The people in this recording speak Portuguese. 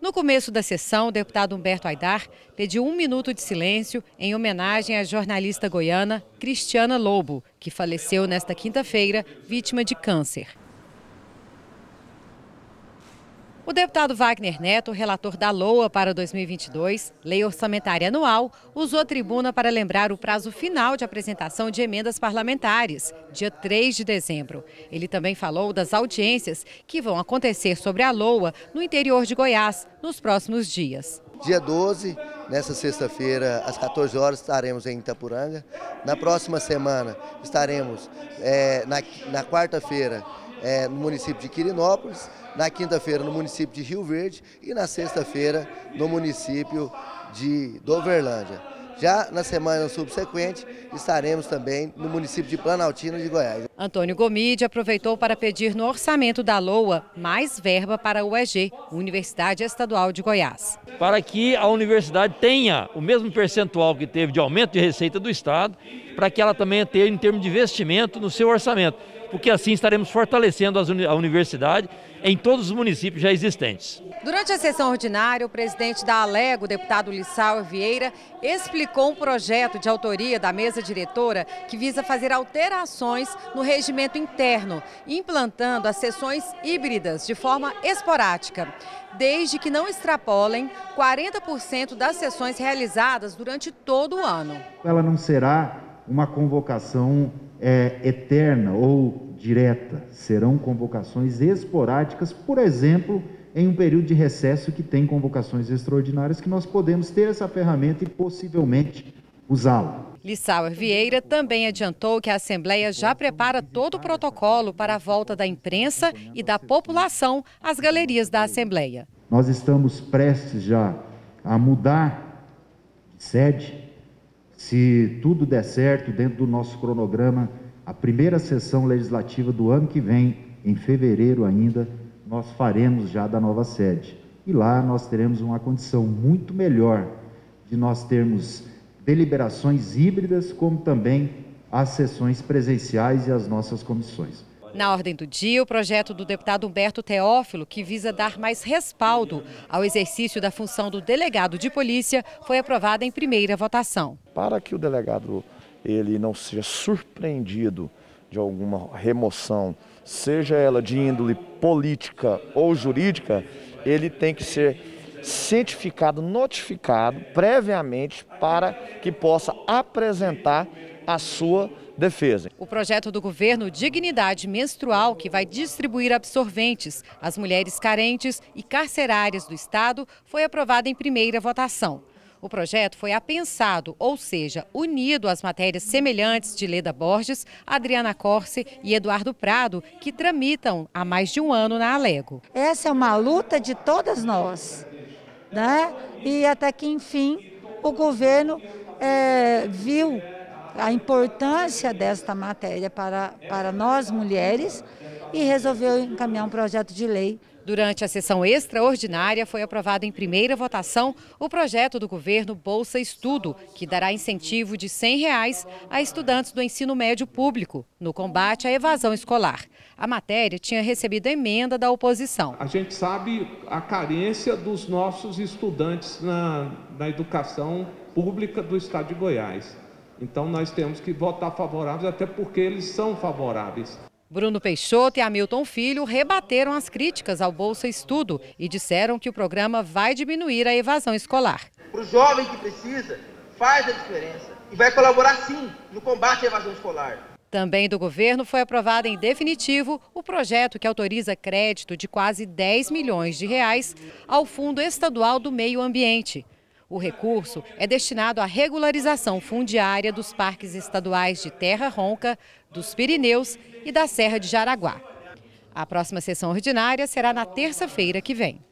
No começo da sessão, o deputado Humberto Aidar pediu 1 minuto de silêncio em homenagem à jornalista goiana Cristiana Lobo, que faleceu nesta quinta-feira, vítima de câncer. O deputado Wagner Neto, relator da LOA para 2022, Lei Orçamentária Anual, usou a tribuna para lembrar o prazo final de apresentação de emendas parlamentares, dia 3 de dezembro. Ele também falou das audiências que vão acontecer sobre a LOA no interior de Goiás nos próximos dias. Dia 12, nessa sexta-feira, às 14 horas, estaremos em Itapuranga. Na próxima semana, estaremos na quarta-feira no município de Quirinópolis, na quinta-feira no município de Rio Verde e na sexta-feira no município de Doverlândia. Já na semana subsequente, estaremos também no município de Planaltina de Goiás. Antônio Gomide aproveitou para pedir no orçamento da LOA mais verba para a UEG, Universidade Estadual de Goiás. Para que a universidade tenha o mesmo percentual que teve de aumento de receita do Estado, para que ela também tenha em termos de investimento no seu orçamento, porque assim estaremos fortalecendo a universidade em todos os municípios já existentes. Durante a sessão ordinária, o presidente da Alego, o deputado Lissauer Vieira, explicou um projeto de autoria da mesa diretora que visa fazer alterações no regimento interno, implantando as sessões híbridas de forma esporádica, desde que não extrapolem 40% das sessões realizadas durante todo o ano. Ela não será uma convocação eterna ou direta, serão convocações esporádicas, por exemplo, em um período de recesso que tem convocações extraordinárias, que nós podemos ter essa ferramenta e possivelmente usá-la. Lissauer Vieira também adiantou que a Assembleia já prepara todo o protocolo para a volta da imprensa e da população às galerias da Assembleia. Nós estamos prestes já a mudar de sede. Se tudo der certo, dentro do nosso cronograma, a primeira sessão legislativa do ano que vem, em fevereiro ainda, nós faremos já da nova sede. E lá nós teremos uma condição muito melhor de nós termos deliberações híbridas, como também as sessões presenciais e as nossas comissões. Na ordem do dia, o projeto do deputado Humberto Teófilo, que visa dar mais respaldo ao exercício da função do delegado de polícia, foi aprovado em primeira votação. Para que o delegado ele não seja surpreendido de alguma remoção, seja ela de índole política ou jurídica, ele tem que ser cientificado, notificado previamente para que possa apresentar a sua defesa. O projeto do governo Dignidade Menstrual, que vai distribuir absorventes às mulheres carentes e carcerárias do estado, foi aprovado em primeira votação. O projeto foi apensado, ou seja, unido às matérias semelhantes de Leda Borges, Adriana Corse e Eduardo Prado, que tramitam há mais de um ano na Alego. Essa é uma luta de todas nós, né? E até que, enfim, o governo viu a importância desta matéria para nós mulheres e resolveu encaminhar um projeto de lei. Durante a sessão extraordinária, foi aprovado em primeira votação o projeto do governo Bolsa Estudo, que dará incentivo de R$ 100 a estudantes do ensino médio público no combate à evasão escolar. A matéria tinha recebido emenda da oposição. A gente sabe a carência dos nossos estudantes na educação pública do estado de Goiás. Então nós temos que votar favoráveis, até porque eles são favoráveis. Bruno Peixoto e Hamilton Filho rebateram as críticas ao Bolsa Estudo e disseram que o programa vai diminuir a evasão escolar. Para o jovem que precisa, faz a diferença e vai colaborar sim no combate à evasão escolar. Também do governo foi aprovado em definitivo o projeto que autoriza crédito de quase R$ 10 milhões ao Fundo Estadual do Meio Ambiente. O recurso é destinado à regularização fundiária dos parques estaduais de Terra Ronca, dos Pirineus e da Serra de Jaraguá. A próxima sessão ordinária será na terça-feira que vem.